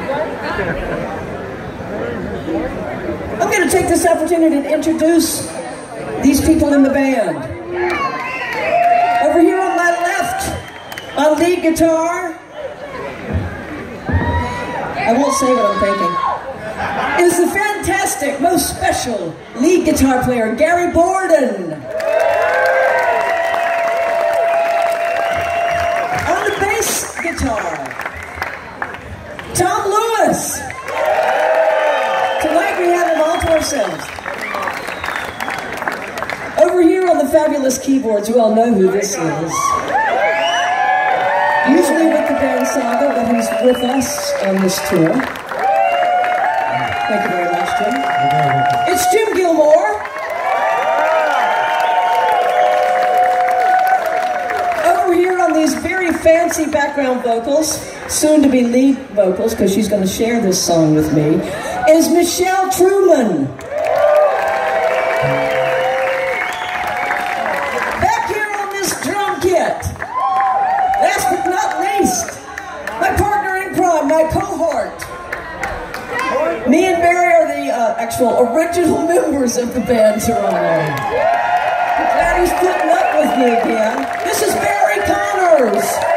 I'm going to take this opportunity to introduce these people in the band. Over here on my left, on lead guitar, I won't say what I'm thinking, is the fantastic, most special lead guitar player, Gary Borden. On the bass guitar, Tom Lewis. Tonight we have him all to ourselves. Over here on the fabulous keyboards, you all know who this is. Usually with the band Saga, but he's with us on this tour. Thank you very much, Jim. It's Jim Gilmore. Over here on these very fancy background vocals, soon to be lead vocals, because she's going to share this song with me, is Michelle Truman. Back here on this drum kit, last but not least, my partner in crime, my cohort. Me and Barry are the actual original members of the band Toronto. I'm glad he's putting up with me again. This is Barry Connors.